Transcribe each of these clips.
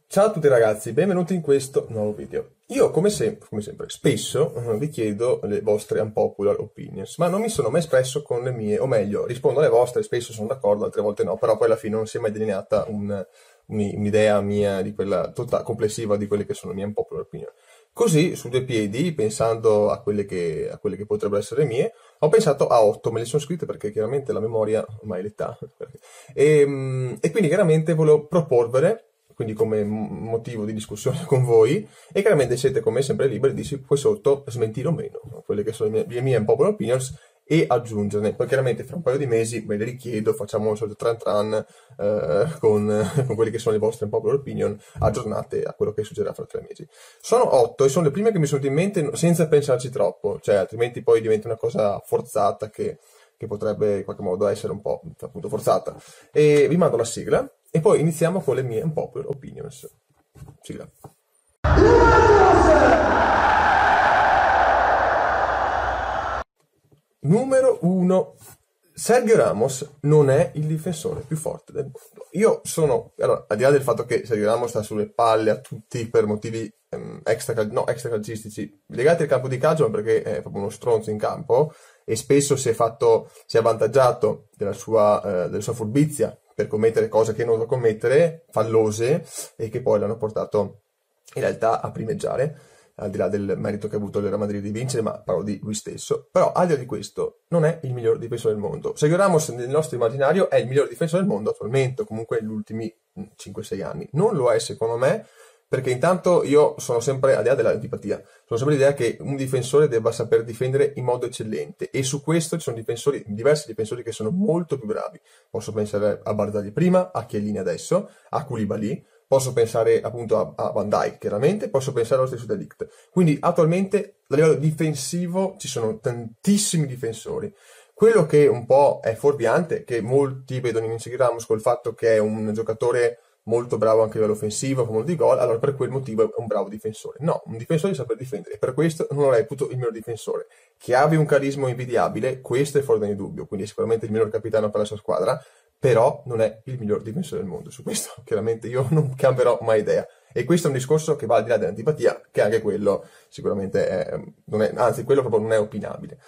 Ciao a tutti ragazzi, benvenuti in questo nuovo video. Io come sempre, spesso vi chiedo le vostre unpopular opinions, ma non mi sono mai espresso con le mie, o meglio, rispondo alle vostre, spesso sono d'accordo, altre volte no, però poi alla fine non si è mai delineata un'idea mia di quella complessiva di quelle che sono le mie unpopular opinion. Così, su due piedi, pensando a quelle che potrebbero essere mie, ho pensato a 8, me le sono scritte perché chiaramente la memoria ormai è l'età. E quindi chiaramente volevo proporvele, quindi come motivo di discussione con voi, e chiaramente siete come sempre liberi di poi sotto smentire o meno quelle che sono le mie unpopular opinions e aggiungerne. Poi chiaramente fra un paio di mesi ve le richiedo, facciamo un solito tran con quelle che sono le vostre unpopular opinion aggiornate a quello che succederà fra 3 mesi. Sono 8 e sono le prime che mi sono venute in mente senza pensarci troppo, cioè altrimenti poi diventa una cosa forzata che potrebbe in qualche modo essere un po' appunto forzata. E vi mando la sigla e poi iniziamo con le mie unpopular opinions. Sigla. Numero 1. Sergio Ramos non è il difensore più forte del mondo. Io sono, allora, al di là del fatto che Sergio Ramos sta sulle palle a tutti per motivi extracalcistici legati al campo di calcio, ma perché è proprio uno stronzo in campo e spesso si è avvantaggiato della sua furbizia per commettere cose che non doveva commettere, fallose, e che poi l'hanno portato in realtà a primeggiare, al di là del merito che ha avuto il Real Madrid di vincere, ma parlo di lui stesso. Però al di là di questo non è il miglior difensore del mondo. Sergio Ramos nel nostro immaginario è il miglior difensore del mondo attualmente, o comunque negli ultimi 5-6 anni. Non lo è secondo me, perché intanto io sono sempre, al di là dell'antipatia, sono sempre l'idea che un difensore debba saper difendere in modo eccellente, e su questo ci sono diversi difensori che sono molto più bravi. Posso pensare a Barzagli prima, a Chiellini adesso, a Koulibaly, posso pensare appunto a Van Dijk chiaramente, posso pensare allo stesso De Ligt. Quindi attualmente a livello difensivo ci sono tantissimi difensori. Quello che un po' è fuorviante, che molti vedono in Ramos col fatto che è un giocatore molto bravo anche a livello offensivo, con molti gol, allora per quel motivo è un bravo difensore. No, un difensore sa saper difendere, e per questo non lo reputo il miglior difensore. Che abbia un carisma invidiabile, questo è fuori da ogni dubbio, quindi è sicuramente il miglior capitano per la sua squadra, però non è il miglior difensore del mondo. Su questo chiaramente io non cambierò mai idea. E questo è un discorso che va al di là dell'antipatia, che anche quello sicuramente non è, anzi quello proprio non è opinabile.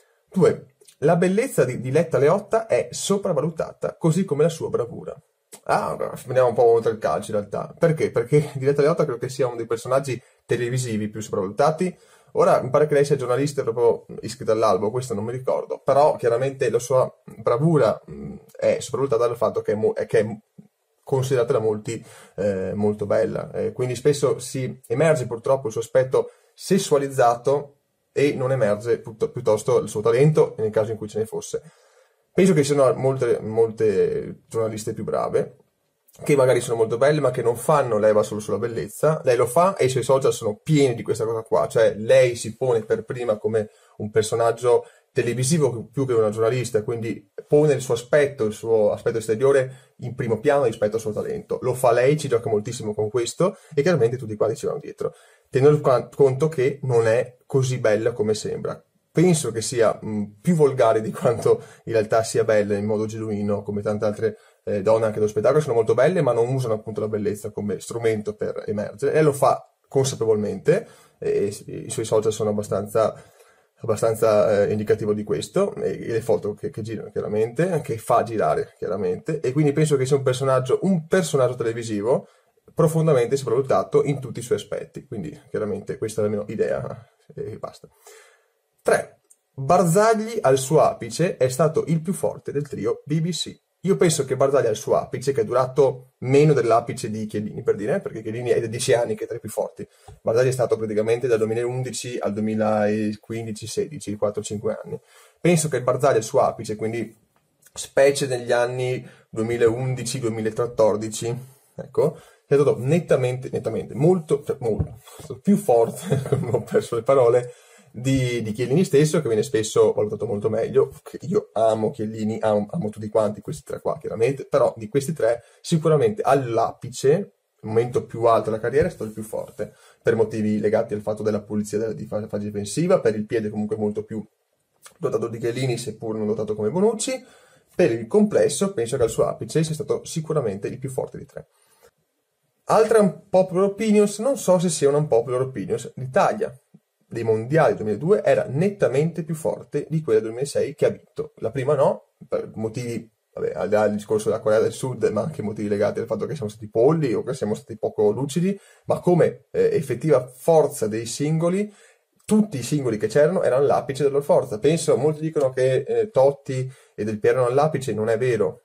2. La bellezza di Letta Leotta è sopravvalutata, così come la sua bravura. Andiamo un po' oltre il calcio in realtà. Perché? Perché Diletta Leotta credo che sia uno dei personaggi televisivi più sopravvalutati. Ora mi pare che lei sia giornalista proprio iscritta all'albo, questo non mi ricordo, però chiaramente la sua bravura è sopravvalutata dal fatto che è considerata da molti molto bella, quindi spesso si emerge purtroppo il suo aspetto sessualizzato e non emerge piuttosto il suo talento nel caso in cui ce ne fosse. Penso che ci siano molte giornaliste più brave, che magari sono molto belle, ma che non fanno leva solo sulla bellezza. Lei lo fa e i suoi social sono pieni di questa cosa qua, cioè lei si pone per prima come un personaggio televisivo più che una giornalista, quindi pone il suo aspetto esteriore in primo piano rispetto al suo talento. Lo fa lei, ci gioca moltissimo con questo e chiaramente tutti quanti ci vanno dietro. Tenendo conto che non è così bella come sembra. Penso che sia più volgare di quanto in realtà sia bella in modo genuino, come tante altre donne anche dello spettacolo sono molto belle, ma non usano appunto la bellezza come strumento per emergere. Lei lo fa consapevolmente e i suoi social sono abbastanza indicativo di questo, e le foto che girano chiaramente, che fa girare chiaramente, e quindi penso che sia un personaggio televisivo profondamente sopravvalutato in tutti i suoi aspetti. Quindi chiaramente questa è la mia idea e basta. 3. Barzagli al suo apice è stato il più forte del trio BBC. Io penso che Barzagli al suo apice, che è durato meno dell'apice di Chiellini, per dire, perché Chiellini è da 10 anni che è tra i più forti. Barzagli è stato praticamente dal 2011 al 2015-16, 4-5 anni. Penso che Barzagli al suo apice, quindi specie negli anni 2011-2014, ecco, è stato nettamente, molto più forte, ho perso le parole, di Chiellini stesso, che viene spesso valutato molto meglio. Io amo Chiellini, amo tutti quanti questi tre qua chiaramente, però di questi tre sicuramente all'apice, il momento più alto della carriera, è stato il più forte, per motivi legati al fatto della pulizia di fase difensiva, per il piede comunque molto più dotato di Chiellini, seppur non dotato come Bonucci. Per il complesso penso che al suo apice sia stato sicuramente il più forte di tre. Altra unpopular opinions, non so se sia una unpopular opinions, l'Italia dei mondiali 2002 era nettamente più forte di quella del 2006 che ha vinto. La prima no, per motivi, vabbè, al di là del discorso della Corea del Sud, ma anche motivi legati al fatto che siamo stati polli o che siamo stati poco lucidi, ma come effettiva forza dei singoli, tutti i singoli che c'erano erano all'apice della forza. Penso, molti dicono che Totti e Del Piero erano all'apice, non è vero.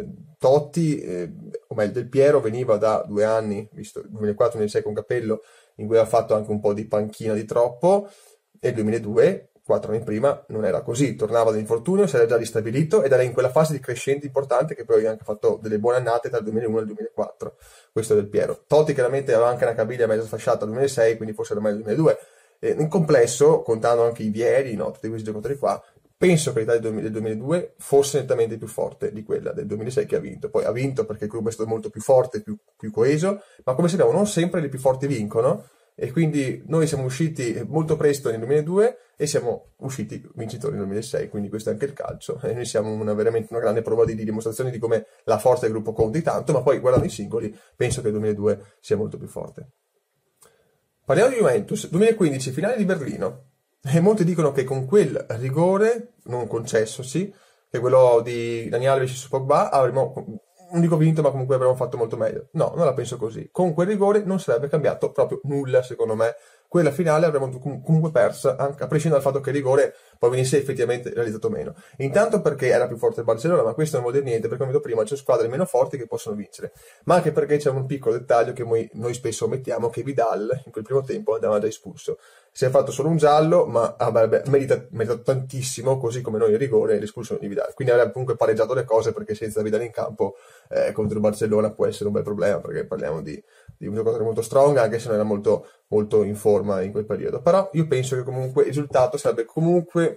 Totti, o meglio, Del Piero veniva da 2 anni, visto 2004-2006 con Capello, in cui aveva fatto anche un po' di panchina di troppo, e il 2002, 4 anni prima, non era così. Tornava dall'infortunio, si era già ristabilito ed era in quella fase di crescente importante che poi ha anche fatto delle buone annate tra il 2001 e il 2004. Questo è Del Piero. Totti chiaramente aveva anche una caviglia mezza sfasciata nel 2006, quindi forse era meglio il 2002. In complesso, contando anche i Vieri, no, tutti questi giocatori qua, penso che l'Italia del 2002 fosse nettamente più forte di quella del 2006 che ha vinto. Poi ha vinto perché il club è stato molto più forte, più coeso, ma come sappiamo non sempre le più forti vincono, e quindi noi siamo usciti molto presto nel 2002 e siamo usciti vincitori nel 2006, quindi questo è anche il calcio, e noi siamo veramente una grande prova di dimostrazione di come la forza del gruppo conti tanto, ma poi guardando i singoli penso che il 2002 sia molto più forte. Parliamo di Juventus, 2015, finale di Berlino, e molti dicono che con quel rigore, non concessosi, che quello di Dani Alves su Pogba, avremmo, non dico vinto, ma comunque avremmo fatto molto meglio. No, non la penso così. Con quel rigore non sarebbe cambiato proprio nulla, secondo me. Quella finale avremmo comunque persa, anche a prescindere dal fatto che il rigore poi venisse effettivamente realizzato meno. Intanto perché era più forte il Barcellona, ma questo non vuol dire niente, perché come ho detto prima c'è squadre meno forti che possono vincere. Ma anche perché c'è un piccolo dettaglio che noi spesso omettiamo, che Vidal in quel primo tempo andava già espulso. Si è fatto solo un giallo, ma avrebbe meritato tantissimo, così come noi il rigore e l'espulsione di Vidal. Quindi avrebbe comunque pareggiato le cose, perché senza Vidal in campo contro il Barcellona può essere un bel problema, perché parliamo di un giocatore molto strong, anche se non era molto, molto in forma in quel periodo. Però io penso che comunque il risultato sarebbe comunque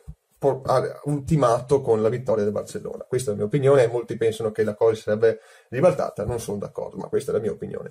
ultimato con la vittoria del Barcellona. Questa è la mia opinione, e molti pensano che la cosa si sarebbe ribaltata. Non sono d'accordo, ma questa è la mia opinione.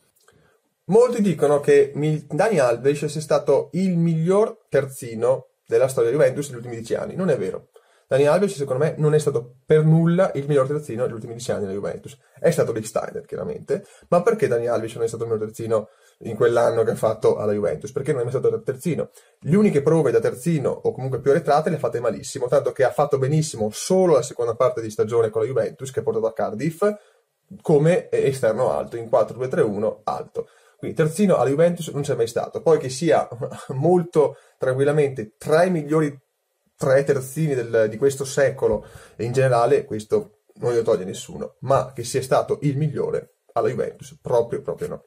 Molti dicono che Dani Alves sia stato il miglior terzino della storia di Juventus negli ultimi 10 anni. Non è vero. Dani Alves, secondo me, non è stato per nulla il miglior terzino negli ultimi 10 anni della Juventus. È stato Rick Steiner, chiaramente. Ma perché Dani Alves non è stato il miglior terzino in quell'anno che ha fatto alla Juventus? Perché non è mai stato terzino. Le uniche prove da terzino, o comunque più arretrate, le ha fatte malissimo. Tanto che ha fatto benissimo solo la seconda parte di stagione con la Juventus, che ha portato a Cardiff, come esterno alto, in 4-2-3-1 alto. Quindi terzino alla Juventus non c'è mai stato. Poi che sia molto tranquillamente tra i migliori 3 terzini di questo secolo e in generale, questo non glielo toglie nessuno, ma che sia stato il migliore alla Juventus, proprio no.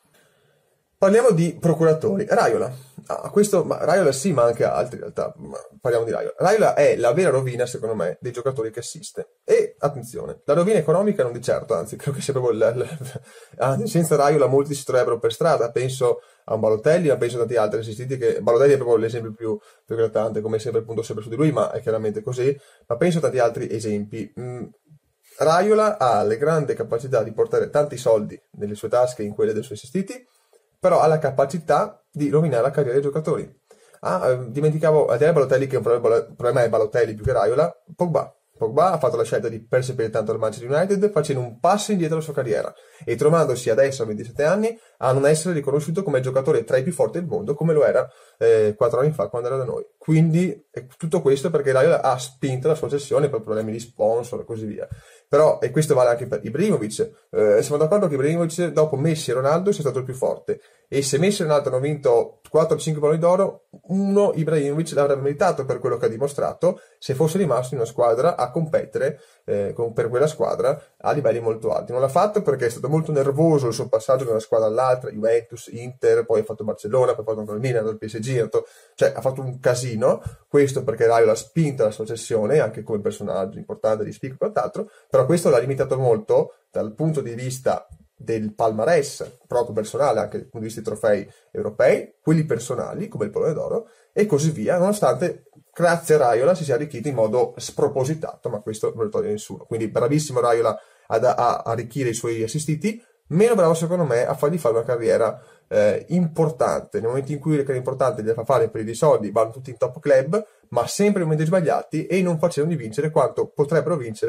Parliamo di procuratori. Raiola. Raiola sì, ma anche altri in realtà. Ma parliamo di Raiola. Raiola è la vera rovina, secondo me, dei giocatori che assiste. E, attenzione, la rovina economica non di certo, anzi, credo che sia proprio anzi, senza Raiola molti si troverebbero per strada. Penso a un Balotelli, ma penso a tanti altri assistiti, che Balotelli è proprio l'esempio più eclatante, come sempre punto sempre su di lui, ma è chiaramente così. Ma penso a tanti altri esempi. Raiola ha le grandi capacità di portare tanti soldi nelle sue tasche, in quelle dei suoi assistiti, però ha la capacità di rovinare la carriera dei giocatori. Dimenticavo, a dire Balotelli, che un problema è Balotelli più che Raiola, Pogba ha fatto la scelta di perseguire tanto al Manchester United, facendo un passo indietro alla sua carriera e trovandosi adesso a 27 anni a non essere riconosciuto come giocatore tra i più forti del mondo, come lo era 4 anni fa quando era da noi. Quindi tutto questo perché Raiola ha spinto la sua cessione per problemi di sponsor e così via. Però, e questo vale anche per Ibrahimovic, siamo d'accordo che Ibrahimovic dopo Messi e Ronaldo sia stato il più forte, e se Messi e Ronaldo hanno vinto 4-5 palloni d'oro, uno Ibrahimovic l'avrebbe meritato per quello che ha dimostrato se fosse rimasto in una squadra a competere per quella squadra a livelli molto alti. Non l'ha fatto perché è stato molto nervoso il suo passaggio da una squadra all'altra, Juventus, Inter, poi ha fatto Barcellona, poi ha fatto ancora il Milan, il PSG, ha fatto un casino. Questo perché Raiola ha spinto la sua cessione anche come personaggio importante di speaker e quant'altro, però questo l'ha limitato molto dal punto di vista del palmarès proprio personale, anche dal punto di vista dei trofei europei, quelli personali come il pallone d'oro e così via, nonostante grazie a Raiola si sia arricchito in modo spropositato, ma questo non lo toglie nessuno. Quindi bravissimo Raiola ad arricchire i suoi assistiti, meno bravo secondo me a fargli fare una carriera importante. Nel momento in cui la carriera importante gliela fa fare per i dei soldi, vanno tutti in top club, ma sempre nei momenti sbagliati e non facendoli vincere quanto potrebbero vincere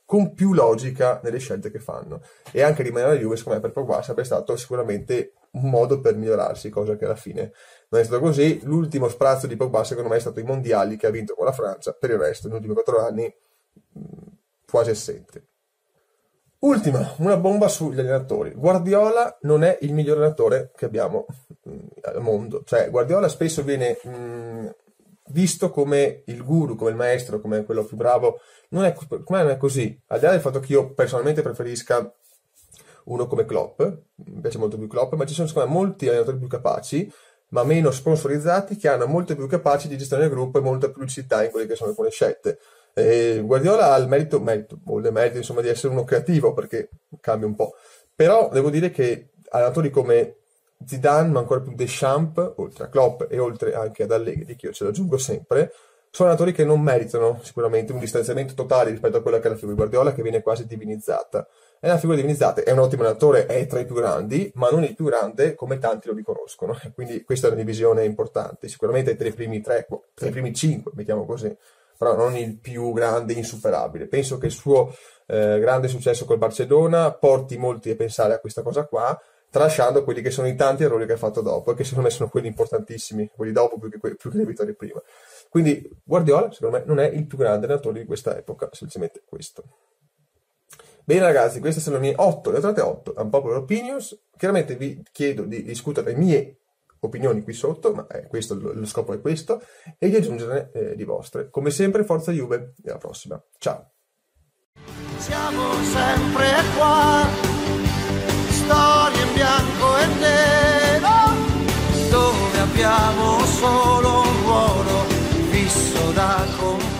con più logica nelle scelte che fanno. E anche rimanere alla Juve, secondo me, per Pogba sarebbe stato sicuramente un modo per migliorarsi, cosa che alla fine non è stato così. L'ultimo sprazzo di Pogba, secondo me, è stato i mondiali che ha vinto con la Francia. Per il resto, negli ultimi 4 anni, quasi assente. Ultima, una bomba sugli allenatori. Guardiola non è il miglior allenatore che abbiamo al mondo. Cioè, Guardiola spesso viene visto come il guru, come il maestro, come quello più bravo. Non è così. Al di là del fatto che io personalmente preferisca uno come Klopp, mi piace molto più Klopp, ma ci sono secondo me molti allenatori più capaci, ma meno sponsorizzati, che hanno molto più capaci di gestire il gruppo e molta più lucidità in quelle che sono alcune scelte. Guardiola ha il merito, o il merito insomma di essere uno creativo, perché cambia un po', però devo dire che allenatori come Zidane, ma ancora più Deschamps, oltre a Klopp e oltre anche ad Allegri, che io ce lo aggiungo sempre, sono allenatori che non meritano sicuramente un distanziamento totale rispetto a quella che è la figura di Guardiola, che viene quasi divinizzata. È una figura divinizzata, è un ottimo allenatore, è tra i più grandi, ma non il più grande come tanti lo riconoscono, quindi questa è una divisione importante, sicuramente tra i primi 3, tra i primi 5, mettiamo così, però non il più grande, insuperabile. Penso che il suo grande successo col Barcellona porti molti a pensare a questa cosa qua, tralasciando quelli che sono i tanti errori che ha fatto dopo, e che secondo me sono quelli importantissimi, quelli dopo più che le vittorie prima. Quindi Guardiola, secondo me, non è il più grande allenatore di questa epoca, semplicemente questo. Bene ragazzi, queste sono le mie 8, le ho trovate 8, unpopular opinions. Chiaramente vi chiedo di discutere le mie opinioni qui sotto, ma questo, lo scopo è questo, e di aggiungerne di vostre. Come sempre, forza Juve, e alla prossima. Ciao! Siamo sempre qua, storie in bianco e nero, dove abbiamo solo un ruolo fisso da compiere.